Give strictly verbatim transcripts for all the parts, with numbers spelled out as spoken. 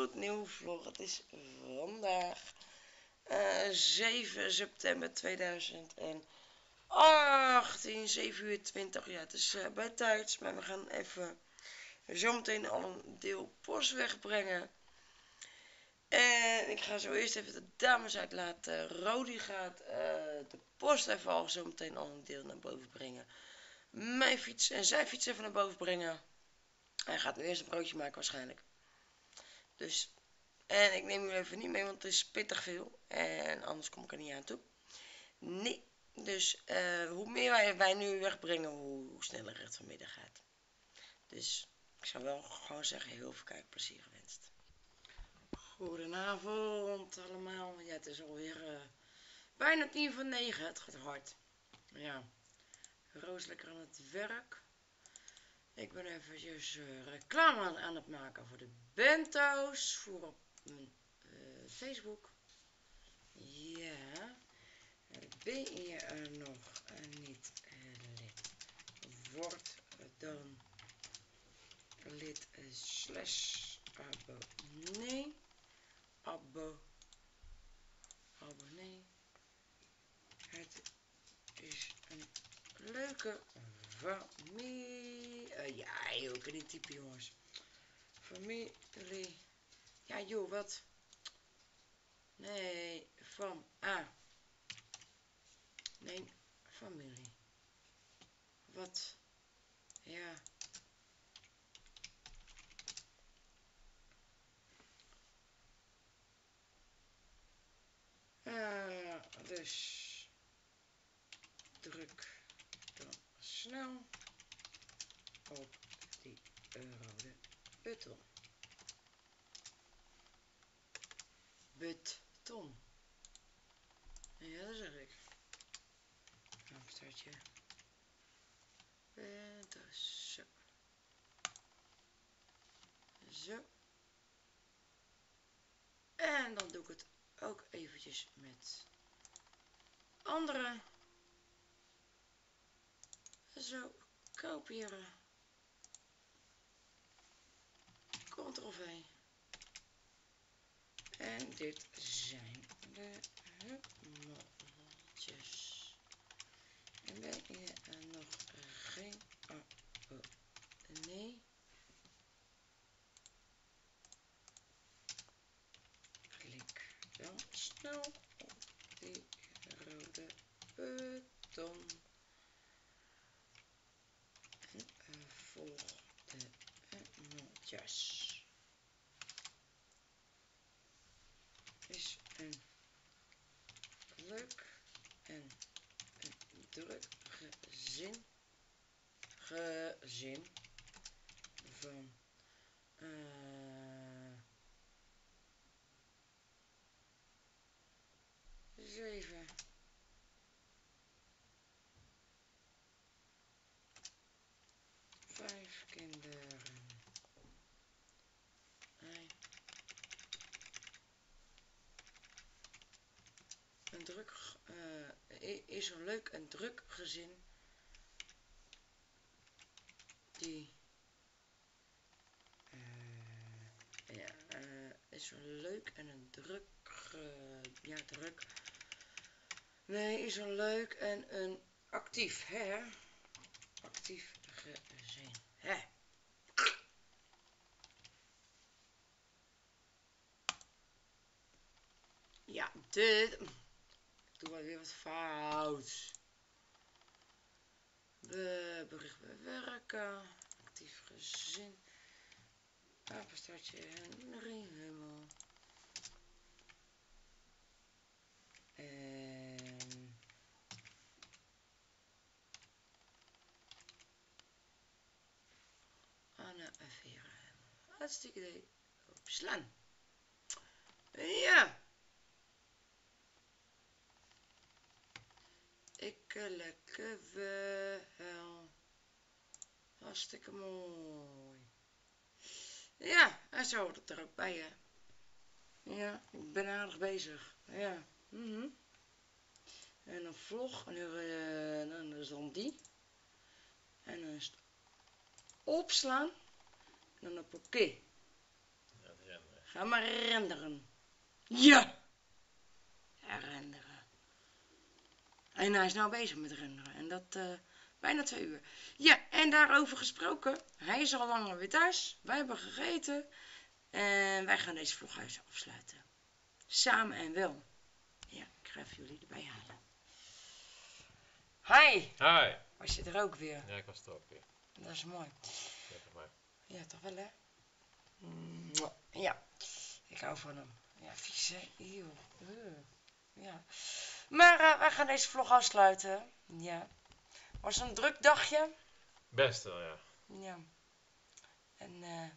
gloednieuwe vlog. Het is vandaag uh, zeven september tweeduizend achttien, zeven uur twintig. Ja, het is uh, bij tijds, maar we gaan even zometeen al een deel post wegbrengen. En ik ga zo eerst even de dames uitlaten. Rodi gaat uh, de post even al zometeen al een deel naar boven brengen. Mijn fiets en zijn fiets even naar boven brengen. Hij gaat nu eerst een broodje maken waarschijnlijk. Dus, en ik neem u even niet mee, want het is pittig veel. En anders kom ik er niet aan toe. Nee, dus uh, hoe meer wij, wij nu wegbrengen, hoe, hoe sneller het vanmiddag gaat. Dus ik zou wel gewoon zeggen, heel veel kijkplezier gewenst. Goedenavond allemaal. Ja, het is alweer uh, bijna tien voor negen. Het gaat hard. Ja, Roos lekker aan het werk. Ik ben eventjes uh, reclame aan, aan het maken voor de bento's. Voor op mijn uh, Facebook. Ja. Ben je er nog niet uh, lid? Word dan lid uh, slash abonnee. Abo. Abonnee. Het is een leuke familie. Uh, ja, joh, ik kan niet typen, jongens. Familie. Ja, joh, wat? Nee, van A. Nee, familie. Wat? Ja. Uh, dus druk dan snel op die rode button. Button. Ja, dat zeg ik. Nou, startje. En dus zo. Zo. En dan doe ik het ook eventjes met andere. Zo, kopiëren. Ctrl V. En dit zijn de hummeltjes. En ben je er nog geen abonnee? Klik dan snel op die rode button. En uh, volg de hummeltjes. Is een leuk en een druk gezin, gezin van uh, zeven vijf kinderen. Nee. Een druk uh, is een leuk en druk gezin die uh, ja, uh, is een leuk en een druk uh, ja druk nee is een leuk en een actief hè actief gezin hè ja dit ik doe wel weer wat fout. Be bericht bewerken. Actief gezin. Apenstaartje Henry Hummel. En Anna en Vera Hummel. Hartstikke idee. Opslaan. Ja. Ik lekker wel. Hartstikke mooi. Ja, en zo hoort het er ook bij, hè. Ja, ik ben aardig bezig. Ja. Mm-hmm. En een vlog. En uh, dan is dan die. En dan is het opslaan. En dan op oké. Gaat rennen. Ga maar renderen. Ja! Ja, renderen. En hij is nou bezig met renderen. En dat uh, bijna twee uur. Ja, en daarover gesproken. Hij is al lang weer thuis. Wij hebben gegeten. En wij gaan deze vloghuis afsluiten. Samen en wel. Ja, ik ga even jullie erbij halen. Hi! Hi! Was je er ook weer? Ja, ik was er ook weer. Dat is mooi. Ja, toch maar. Ja, toch wel hè? Ja, ik hou van hem. Ja, vies hè? Eeuw. Ja. Maar uh, wij gaan deze vlog afsluiten. Ja. Was een druk dagje. Best wel, ja. Ja. En uh...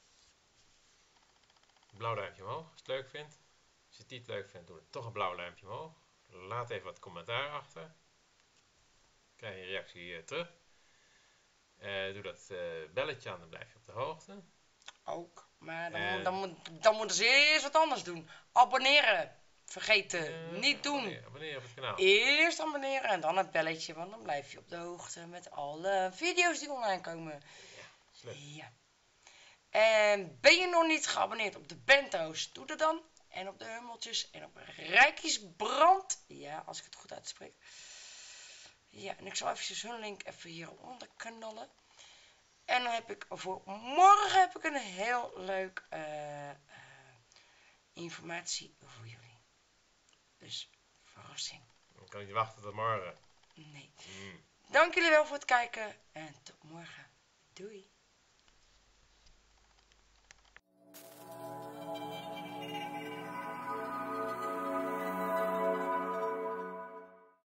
blauw duimpje omhoog als je het leuk vindt. Als je het niet leuk vindt, doe het toch een blauw duimpje omhoog. Laat even wat commentaar achter. Krijg je een reactie uh, terug. Uh, doe dat uh, belletje aan, dan blijf je op de hoogte. Ook. Maar dan, en... moet, dan, moet, dan moeten ze eerst wat anders doen. Abonneren. Vergeten. Uh, niet doen. Abonneren, abonneren op het kanaal. Eerst abonneren en dan het belletje. Want dan blijf je op de hoogte met alle video's die online komen. Ja, slim. Ja. En ben je nog niet geabonneerd op de bento's, doe dat dan. En op de hummeltjes en op Rijkiesbrand. Ja, als ik het goed uitspreek. Ja, en ik zal even hun link even hieronder knallen. En dan heb ik voor morgen heb ik een heel leuk uh, uh, informatie voor jullie. Dus, verrassing. Ik kan niet wachten tot morgen. Nee. Mm. Dank jullie wel voor het kijken en tot morgen. Doei.